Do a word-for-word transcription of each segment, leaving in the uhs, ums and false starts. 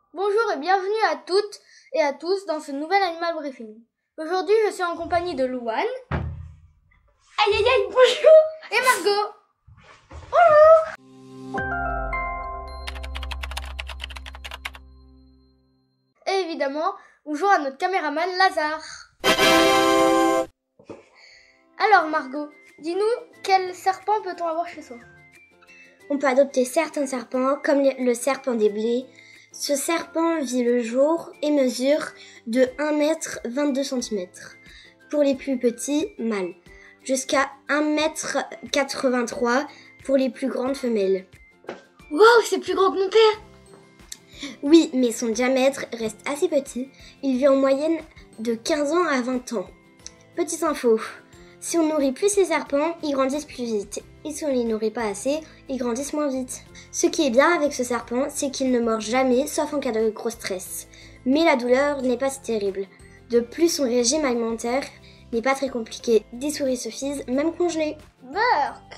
Bonjour et bienvenue à toutes et à tous dans ce nouvel Animal Briefing. Aujourd'hui, je suis en compagnie de Louane. Aïe aïe aïe, bonjour. Et Margot. Bonjour. Et évidemment, bonjour à notre caméraman Lazare. Alors Margot, dis-nous, quel serpent peut-on avoir chez soi? On peut adopter certains serpents, comme le serpent des blés. Ce serpent vit le jour et mesure de un mètre vingt-deux centimètres. Pour les plus petits, mâles. Jusqu'à un mètre quatre-vingt-trois pour les plus grandes femelles. Waouh, c'est plus grand que mon père! Oui, mais son diamètre reste assez petit. Il vit en moyenne de quinze ans à vingt ans. Petite info. Si on nourrit plus les serpents, ils grandissent plus vite. Et si on les nourrit pas assez, ils grandissent moins vite. Ce qui est bien avec ce serpent, c'est qu'il ne mord jamais, sauf en cas de gros stress. Mais la douleur n'est pas si terrible. De plus, son régime alimentaire n'est pas très compliqué. Des souris suffisent, même congelées. Burk!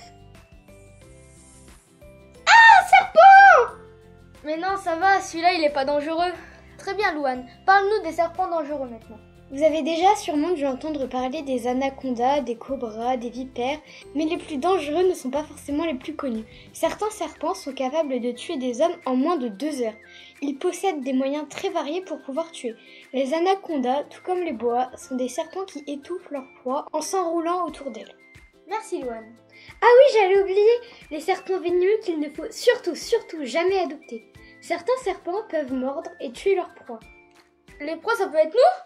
Ah, serpent! Mais non, ça va, celui-là il est pas dangereux. Très bien Louane, parle-nous des serpents dangereux maintenant. Vous avez déjà sûrement dû entendre parler des anacondas, des cobras, des vipères, mais les plus dangereux ne sont pas forcément les plus connus. Certains serpents sont capables de tuer des hommes en moins de deux heures. Ils possèdent des moyens très variés pour pouvoir tuer. Les anacondas, tout comme les boas, sont des serpents qui étouffent leur proie en s'enroulant autour d'elles. Merci Louane. Ah oui, j'allais oublier, les serpents venimeux qu'il ne faut surtout, surtout jamais adopter. Certains serpents peuvent mordre et tuer leur proie. Les proies, ça peut être nous?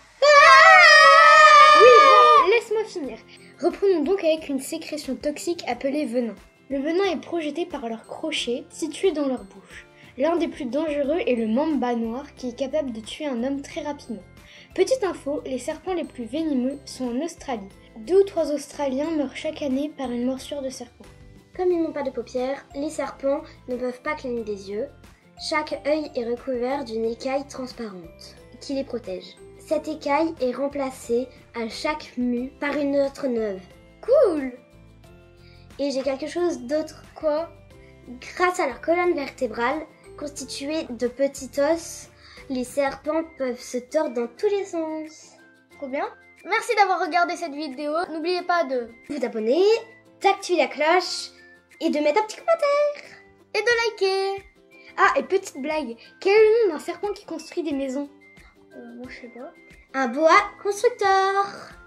Oui, bon, laisse-moi finir. Reprenons donc avec une sécrétion toxique appelée venin. Le venin est projeté par leurs crochets situés dans leur bouche. L'un des plus dangereux est le mamba noir qui est capable de tuer un homme très rapidement. Petite info, les serpents les plus venimeux sont en Australie. Deux ou trois Australiens meurent chaque année par une morsure de serpent. Comme ils n'ont pas de paupières, les serpents ne peuvent pas cligner des yeux. Chaque œil est recouvert d'une écaille transparente qui les protège. Cette écaille est remplacée à chaque mue par une autre neuve. Cool! Et j'ai quelque chose d'autre. Quoi? Grâce à leur colonne vertébrale, constituée de petits os, les serpents peuvent se tordre dans tous les sens. Trop bien. Merci d'avoir regardé cette vidéo. N'oubliez pas de vous abonner, d'activer la cloche et de mettre un petit commentaire. Et de liker. Ah, et petite blague, quel est le nom d'un serpent qui construit des maisons? Euh, moi je sais pas. Un boa constructeur.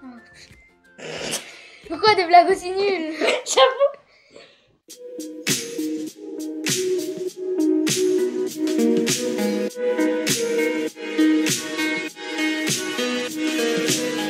Pourquoi des blagues aussi nulles? J'avoue.